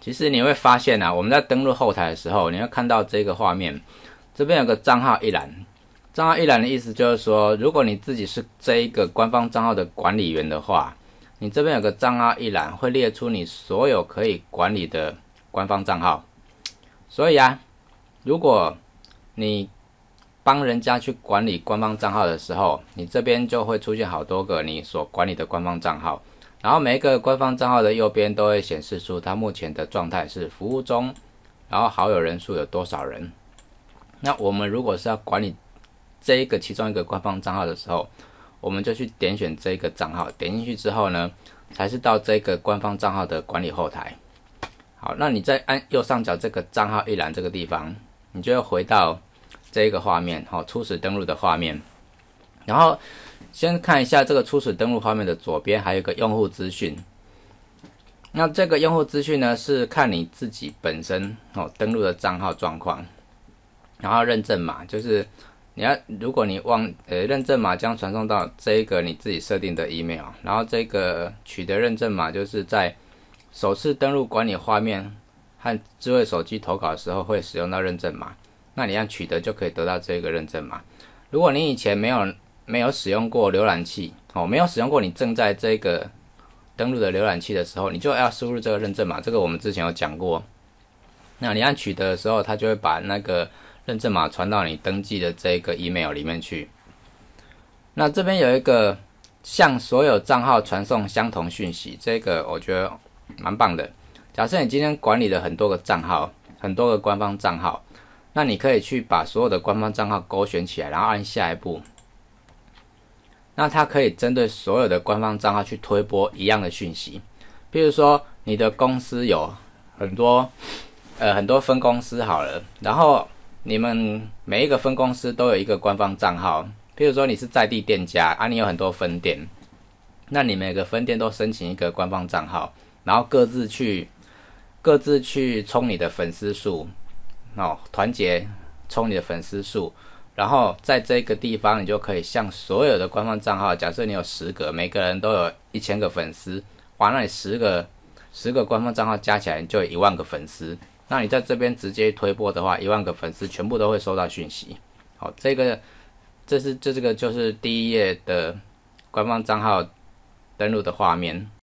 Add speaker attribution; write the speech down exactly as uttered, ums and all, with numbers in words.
Speaker 1: 其实你会发现啊，我们在登录后台的时候，你会看到这个画面，这边有个账号一栏。账号一栏的意思就是说，如果你自己是这一个官方账号的管理员的话，你这边有个账号一栏，会列出你所有可以管理的官方账号。所以啊，如果你帮人家去管理官方账号的时候，你这边就会出现好多个你所管理的官方账号，然后每一个官方账号的右边都会显示出它目前的状态是服务中，然后好友人数有多少人。那我们如果是要管理这一个其中一个官方账号的时候，我们就去点选这个账号，点进去之后呢，才是到这个官方账号的管理后台。好，那你再按右上角这个账号一栏这个地方，你就会回到这个画面，好，初始登录的画面。然后先看一下这个初始登录画面的左边还有一个用户资讯。那这个用户资讯呢，是看你自己本身哦登录的账号状况，然后认证码就是你要，如果你忘呃认证码将传送到这一个你自己设定的 email， 然后这个取得认证码就是在首次登录管理画面和智慧手机投稿的时候会使用到认证码，那你按取得就可以得到这个认证码。如果你以前没有没有使用过浏览器哦，没有使用过你正在这个登录的浏览器的时候，你就要输入这个认证码，这个我们之前有讲过。那你按取得的时候，它就会把那个认证码传到你登记的这个 email 里面去。那这边有一个向所有账号传送相同讯息，这个我觉得蛮棒的。假设你今天管理了很多个账号，很多个官方账号，那你可以去把所有的官方账号勾选起来，然后按下一步。那它可以针对所有的官方账号去推播一样的讯息。比如说你的公司有很多呃很多分公司好了，然后你们每一个分公司都有一个官方账号。譬如说你是在地店家啊，你有很多分店，那你每个分店都申请一个官方账号，然后各自去各自去冲你的粉丝数哦，团结冲你的粉丝数，然后在这个地方你就可以向所有的官方账号，假设你有十个，每个人都有一千个粉丝，哇，那你十个十个官方账号加起来就有一万个粉丝。那你在这边直接推播的话，一万个粉丝全部都会收到讯息。好，这个这是这这个就是第一页的官方账号登录的画面。